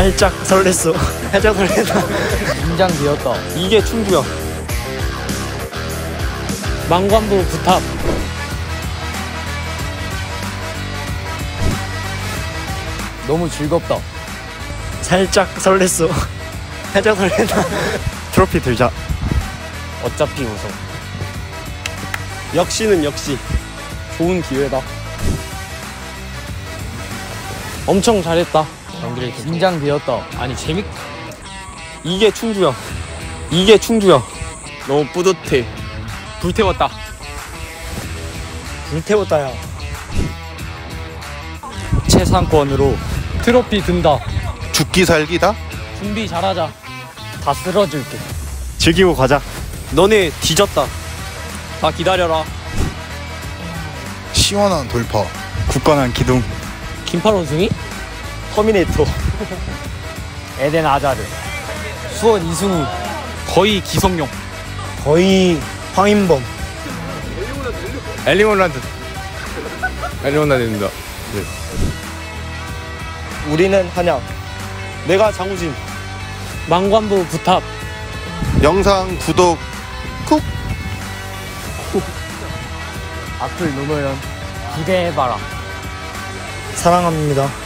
살짝 설렜어. 살짝 설렜다. 긴장되었다. 이게 충주야. 망관부 부탑. 너무 즐겁다. 살짝 설렜어. 살짝 설렜다. 트로피 들자. 어차피 웃어. 역시는 역시 좋은 기회다. 엄청 잘했다. 긴장되었다. 아니 이게 충주야. 이게 충주야. 너무 뿌듯해. 불태웠다. 불태웠다야. 최상권으로 트로피 든다. 죽기 살기다. 준비 잘하자. 다 쓸어줄게. 즐기고 가자. 너네 뒤졌다. 다 기다려라. 시원한 돌파. 굳건한 기둥. 긴팔 원숭이? 터미네이터. 에덴 아자르. 수원 이승우. 거의 기성용. 거의 황인범. 엘리몬란드입니다. 우리는 한양. 내가 장우진. 망관부 부탑. 영상 구독 쿡. 악플 노노연. 기대해봐라. 사랑합니다.